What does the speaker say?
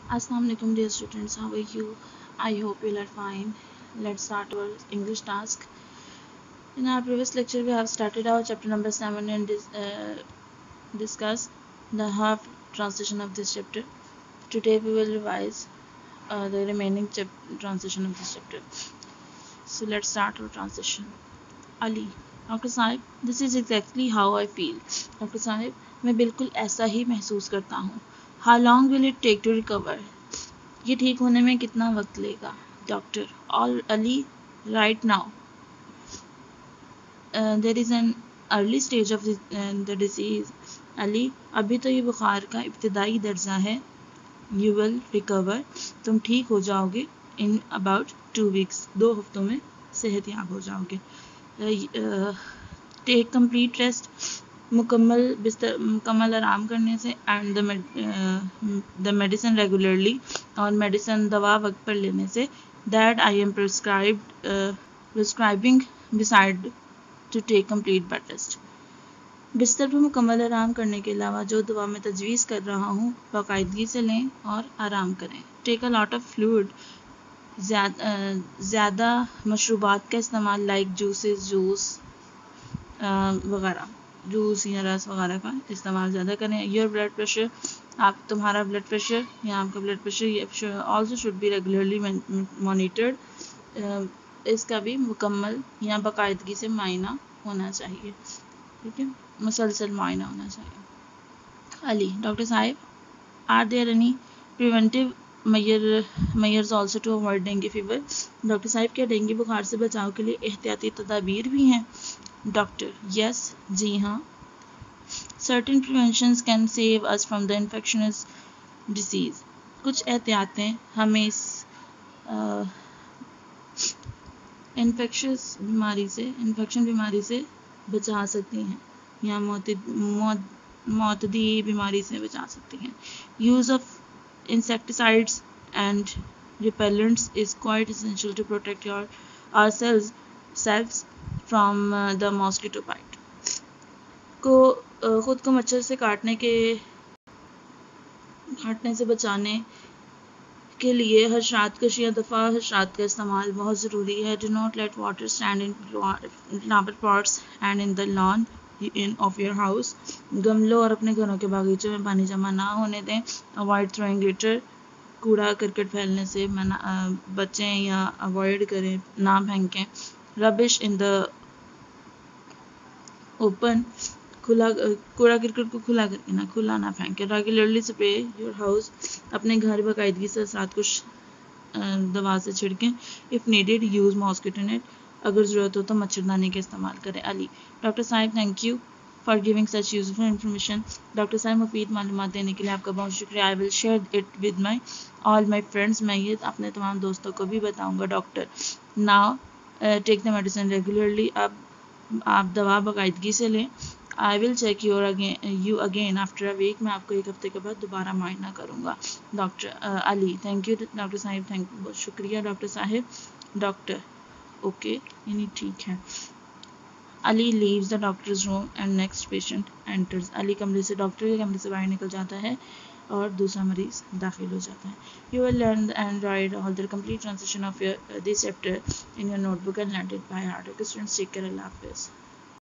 Assalamu alaikum dear students, how are you? I hope you are fine. Let's start our English task. In our previous lecture we have started our chapter number 7 and discuss the half translation of this chapter. Today we will revise the remaining translation of this chapter. So let's start our translation. Ali, Dr. Sahib, this is exactly how I feel. Dr. Sahib, मैं बिल्कुल ऐसा ही महसूस करता हूँ. How long will it take to recover? ये ठीक होने में कितना वक्त लेगा? Doctor, all Ali, right now there is an early stage of the disease. Ali, अभी तो ये बुखार का इब्तदाई दर्जा है. यू विल रिकवर, तुम ठीक हो जाओगे. इन अबाउट 2 वीक्स, 2 हफ्तों में सेहतयाब हो जाओगे. टेक कंप्लीट रेस्ट, मुकम्मल आराम करने से, एंड द मेडिसिन रेगुलरली, और मेडिसिन दवा वक्त पर लेने से. That I am prescribing beside to take complete bed rest. बिस्तर पर मुकम्मल आराम करने के अलावा जो दवा मैं तजवीज़ कर रहा हूँ बाकायदगी से लें और आराम करें. Take a lot of fluid, ज़्यादा मशरूबात का इस्तेमाल, लाइक जूस वगैरह, जूस या रस वगैरह का इस्तेमाल ज़्यादा करें. योर ब्लड प्रेशर, तुम्हारा ब्लड प्रेशर या आपका blood pressure also should be regularly monitored. इसका भी मुकम्मल या बाकायदगी से मायना होना चाहिए. ठीक है, मुसलसल मायना होना चाहिए. अली, डॉक्टर साहिब, are there any preventive measures also to avoid dengue fever? Doctor साहिब, क्या डेंगू बुखार से बचाव के लिए एहतियाती तदाबीर भी हैं? डॉक्टर, यस, जी हाँ. Certain preventions can save us from the infectious disease. कुछ एहतियातें हमें इस इन्फेक्शन बीमारी से बचा सकती हैं या मौतदी बीमारी से बचा सकती हैं. Use of insecticides and repellents is quite essential to protect ourselves from the mosquito bite. खुद को मच्छर से काटने से बचाने के लिए हशरातकश या दफ़ा हशरात का इस्तेमाल बहुत ज़रूरी है. Do not let water stand in flower pots and in the lawn of your house. गमलों और अपने घरों के बागीचों में पानी जमा ना होने दें. अवॉइड थ्रोइंग लिटर, कूड़ा करकट फैलने से बचें या अवॉइड करें, ना फेंकें. रबिश इन द ओपन, कूड़ा करकट को खुला ना फेंकें. रेगुलरली स्प्रे योर हाउस, अपने घर बाकायदगी से साथ कुछ दवा से छिड़कें. If needed use mosquito net, अगर ज़रूरत हो तो मच्छरदानी का इस्तेमाल करें. अली, डॉक्टर साहिब, thank you for giving such useful information. Doctor साहब, मुफीद मालूमात देने के लिए आपका बहुत शुक्रिया. I will share it with all my friends. मैं ये अपने तमाम दोस्तों को भी बताऊंगा. Doctor, now take the medicine regularly. अब आप दवा बाकायदगी से लें. I will check you again after a week. मैं आपको 1 हफ्ते के बाद दोबारा मुआयना करूँगा. Doctor Ali, thank you doctor साहिब, बहुत शुक्रिया डॉक्टर साहिब. डॉक्टर, ओके, यानी ठीक है. Ali leaves the doctor's room and next patient enters. Ali doctor के कमरे से बाहर निकल जाता है और दूसरा मरीज दाखिल हो जाता है. You will learn and write all the complete translation of this chapter in your notebook and learn it by heart. Students, take care. अल्लाह हाफिज़.